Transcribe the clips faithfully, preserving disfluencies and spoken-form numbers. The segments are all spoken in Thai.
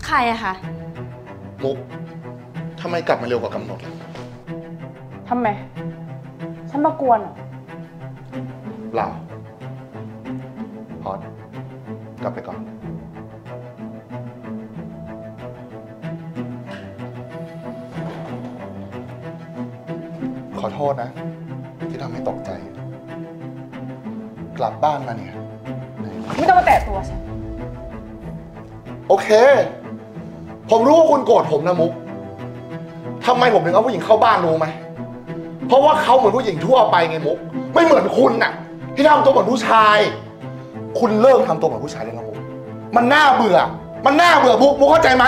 ใครอะคะมุกทำไมกลับมาเร็วกว่ากำหนดล่ะทำไมฉันมากวนเหรอเปล่าพอดกลับไปก่อนขอโทษนะที่ทำให้ตกใจกลับบ้านมาเนี่ยไม่ต้องมาแตะตัวฉันโอเคผมรู้ว่าคุณโกรธผมนะมุกทำไมผมถึงเอาผู้หญิงเข้าบ้านรู้ไหมเพราะว่าเขาเหมือนผู้หญิงทั่วไปไงมุกไม่เหมือนคุณน่ะที่ทำตัวเหมือนผู้ชายคุณเลิกทำตัวเหมือนผู้ชายได้แล้วมุกมันน่าเบื่อมันน่าเบื่อมุกมุกเข้าใจไหม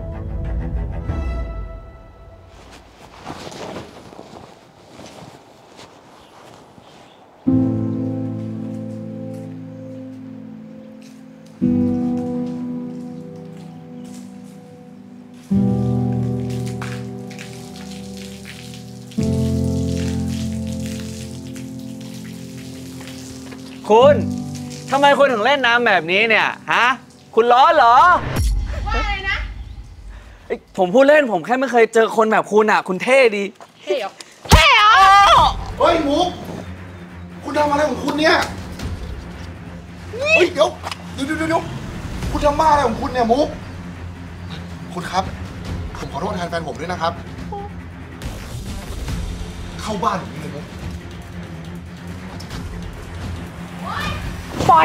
คุณทำไมคุณถึงเล่นน้ำแบบนี้เนี่ยฮะคุณร้อนเหรอว่าอะไรนะผมพูดเล่นผมแค่ไม่เคยเจอคนแบบคุณอ่ะคุณเท่ดีเท่เหรอเท่เหรอเฮ้ยมุกคุณทำอะไรของคุณเนี่ยเฮ้ยเดี๋ยวเดี๋ยวเดี๋ยวคุณทำบ้าอะไรของคุณเนี่ยมุกคุณครับผมขอโทษแทนแฟนผมด้วยนะครับเข้าบ้านผมเลยมุกปล่อย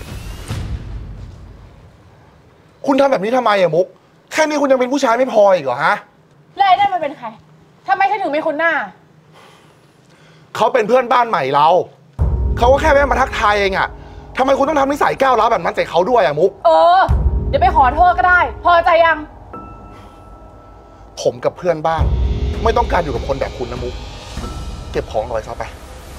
คุณทำแบบนี้ทำไมอะมุกแค่นี้คุณยังเป็นผู้ชายไม่พออีกเหรอฮะแล้วไอ้นั่นมันเป็นใครทำไมฉันถึงไม่คุ้นหน้าเขาเป็นเพื่อนบ้านใหม่เราเขาก็แค่แวะมาทักทายเองอะทำไมคุณต้องทำนิสัยก้าวร้าวแบบนั้นใส่เขาด้วยอะมุกเออเดี๋ยวไปขอโทษก็ได้พอใจยังผมกับเพื่อนบ้านไม่ต้องการอยู่กับคนแบบคุณนะมุกเก็บของเอาไว้ซะไป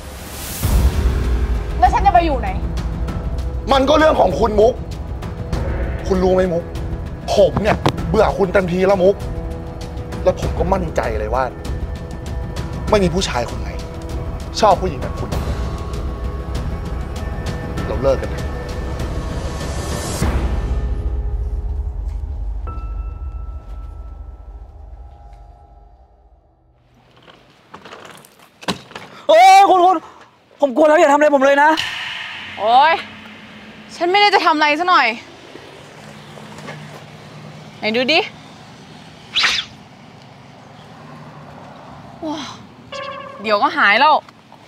แล้วฉันจะไปอยู่ไหนมันก็เรื่องของคุณมุกคุณรู้ไหมมุกผมเนี่ยเบื่อคุณเต็มทีแล้วมุกแล้วผมก็มั่นใจเลยว่าไม่มีผู้ชายคนไหนชอบผู้หญิงแบบคุณเราเลิกกันนะโอ้คุณคุณผมกลัวแล้วอย่าทำอะไรผมเลยนะโอ๊ยฉันไม่ได้จะทำอะไรซะหน่อยไหนดูดิว้าเดี๋ยวก็หายแล้ว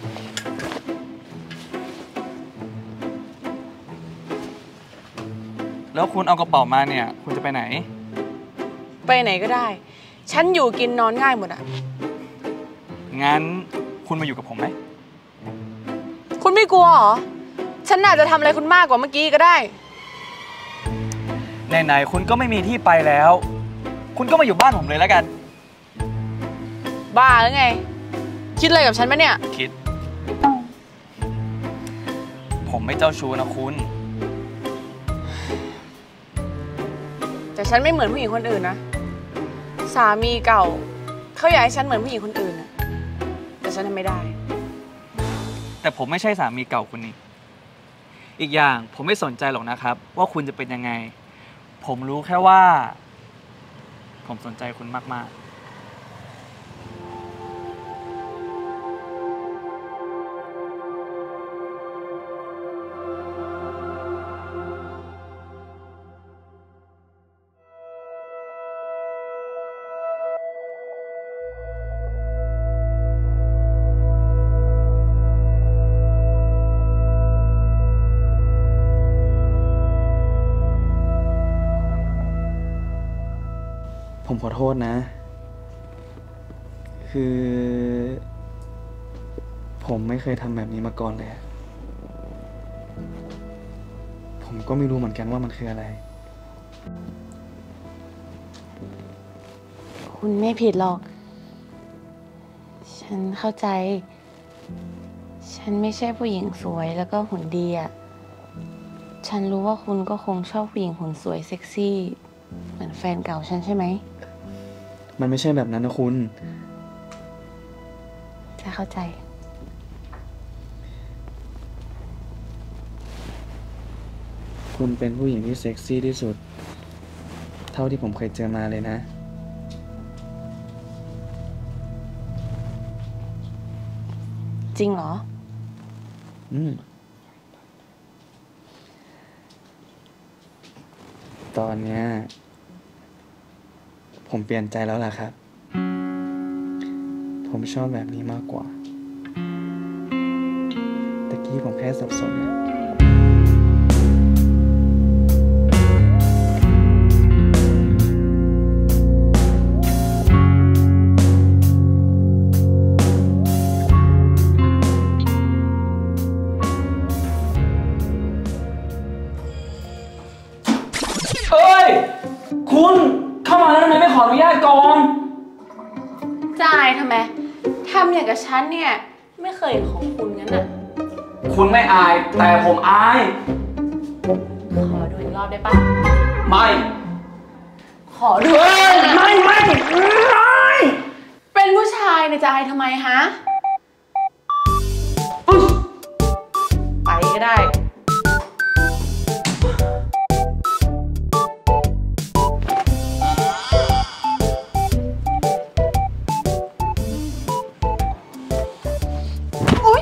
แล้วคุณเอากระเป๋ามาเนี่ยคุณจะไปไหนไปไหนก็ได้ฉันอยู่กินนอนง่ายหมดอ่ะงั้นคุณมาอยู่กับผมไหมคุณไม่กลัวเหรอฉันอาจจะทำอะไรคุณมากกว่าเมื่อกี้ก็ได้ไหนๆคุณก็ไม่มีที่ไปแล้วคุณก็มาอยู่บ้านผมเลยแล้วกันบ้าหรือไงคิดอะไรกับฉันไหมเนี่ยคิดผมไม่เจ้าชู้นะคุณแต่ฉันไม่เหมือนผู้หญิงคนอื่นนะสามีเก่าเขาอยากให้ฉันเหมือนผู้หญิงคนอื่นนะแต่ฉันทำไม่ได้แต่ผมไม่ใช่สามีเก่าคุณนี่อีกอย่างผมไม่สนใจหรอกนะครับว่าคุณจะเป็นยังไงผมรู้แค่ว่าผมสนใจคุณมากๆผมขอโทษนะคือผมไม่เคยทำแบบนี้มาก่อนเลยผมก็ไม่รู้เหมือนกันว่ามันคืออะไรคุณไม่ผิดหรอกฉันเข้าใจฉันไม่ใช่ผู้หญิงสวยแล้วก็หุ่นดีอ่ะฉันรู้ว่าคุณก็คงชอบผู้หญิงหุ่นสวยเซ็กซี่เหมือนแฟนเก่าฉันใช่ไหมมันไม่ใช่แบบนั้นนะคุณจะเข้าใจคุณเป็นผู้หญิงที่เซ็กซี่ที่สุดเท่าที่ผมเคยเจอมาเลยนะจริงเหรออืม ตอนเนี้ยผมเปลี่ยนใจแล้วล่ะครับ ผมชอบแบบนี้มากกว่าตะกี้ผมแค่สับสนนะเฮ้ย คุณเข้ามาแล้วทำไมไม่ขออนุญาตก่อนจะอายทำไม ทำอย่างกับฉันเนี่ย ไม่เคยเห็นของคุณงั้นน่ะคุณไม่อายแต่ผมอายขอดูอีกรอบได้ปะไม่ขอดูไม่ไม่ไม่เป็นผู้ชายเนี่ยจะอายทำไมฮะ ไปก็ได้ อุ๊ย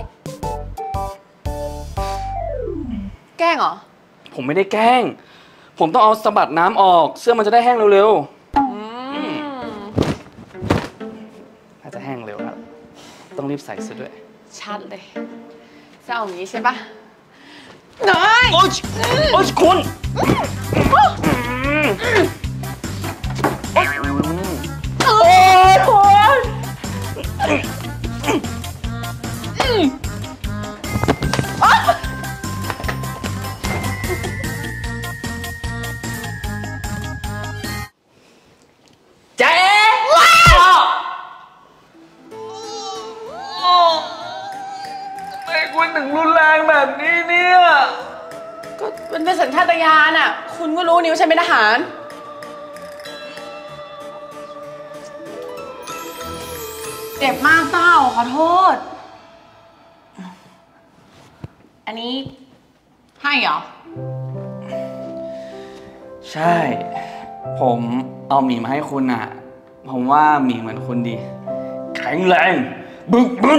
แกล้งเหรอผมไม่ได้แกล้ง ผมต้องเอาสะบัดน้ำออก เสื้อมันจะได้แห้งเร็วๆน่าจะแห้งเร็วครับ ต้องรีบใส่ซะด้วยชัดเลย จะเอาอย่างนี้ใช่ปะน้อยโอ๊ยโอ๊ยคุณโอ๊ยคุณเจ๊ทำไมคุณถึงรุนแรงแบบนี้เนี่ยก็มันเป็นสัญชาตญาณอ่ะ คุณก็รู้นิ้วฉันเป็นทหาร เจ็บมากเปล่าขอโทษ อันนี้ให้เหรอใช่ ผมเอาหมีมาให้คุณอ่ะ ผมว่าหมีเหมือนคุณดี แข็งแรง บึกบึน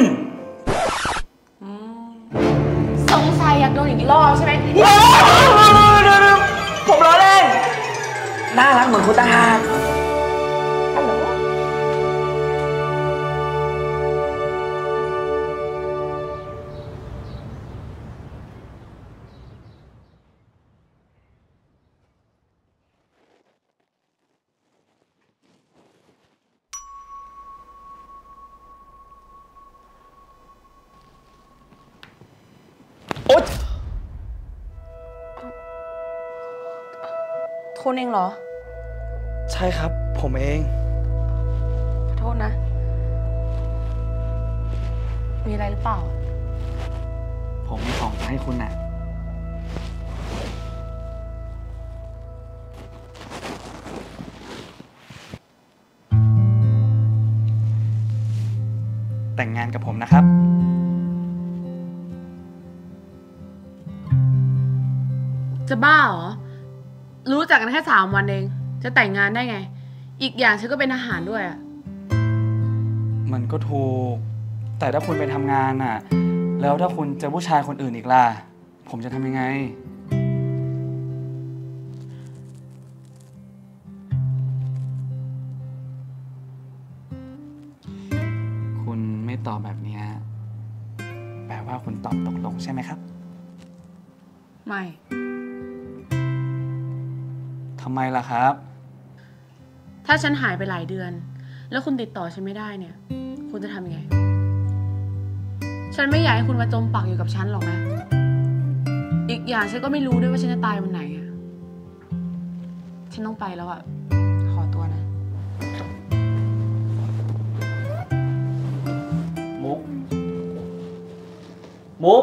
สงสัยอยากโดนอีกรอบใช่ไหมผมล้อเล่น น่ารักเหมือนคุณตาหากฮัลโหลโอ๊ยคุณเองเหรอใช่ครับ ผมเองขอโทษนะ มีอะไรหรือเปล่าผมมีของจะให้คุณน่ะ แต่งงานกับผมนะครับจะบ้าเหรอ รู้จักกันแค่สามวันเอง จะแต่งงานได้ไง อีกอย่างฉันก็เป็นทหารด้วยอะมันก็ถูก แต่ถ้าคุณไปทำงานน่ะ แล้วถ้าคุณเจอผู้ชายคนอื่นอีกล่ะ ผมจะทำยังไง คุณไม่ตอบแบบนี้ แปลว่าคุณตอบตกลงใช่ไหมครับไม่ทำไมล่ะครับถ้าฉันหายไปหลายเดือน แล้วคุณติดต่อฉันไม่ได้เนี่ย คุณจะทำยังไง ฉันไม่อยากให้คุณมาจมปักอยู่กับฉันหรอกนะ อีกอย่างฉันก็ไม่รู้ด้วยว่าฉันจะตายวันไหนอะฉันต้องไปแล้วอะขอตัวนะมุก มุก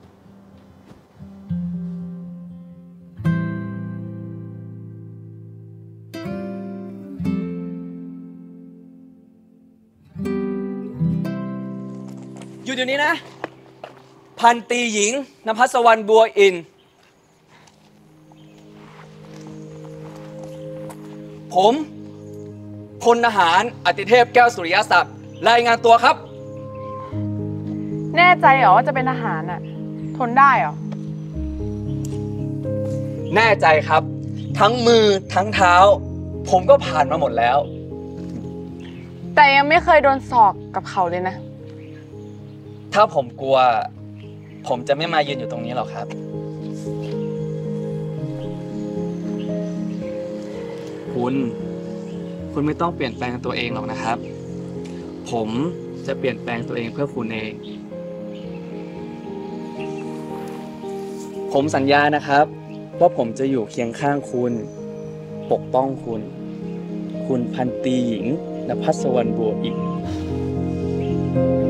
อยู่เดี๋ยวนี้นะ พันตรีหญิงนภัสวรรณบัวอิน ผผมพลทหารอติเทพแก้วสุริยศักดิ์รายงานตัวครับแน่ใจเหรอว่าจะเป็นทหารอ่ะ ทนได้เหรอแน่ใจครับ ทั้งมือทั้งเท้า ผมก็ผ่านมาหมดแล้วแต่ยังไม่เคยโดนศอกกับเขาเลยนะถ้าผมกลัว ผมจะไม่มายืนอยู่ตรงนี้หรอกครับ คุณ คุณไม่ต้องเปลี่ยนแปลงตัวเองหรอกนะครับ ผมจะเปลี่ยนแปลงตัวเองเพื่อคุณเอง ผมสัญญานะครับว่าผมจะอยู่เคียงข้างคุณ ปกป้องคุณ คุณพันตรีหญิงณภัสวรรณบัวอิฐ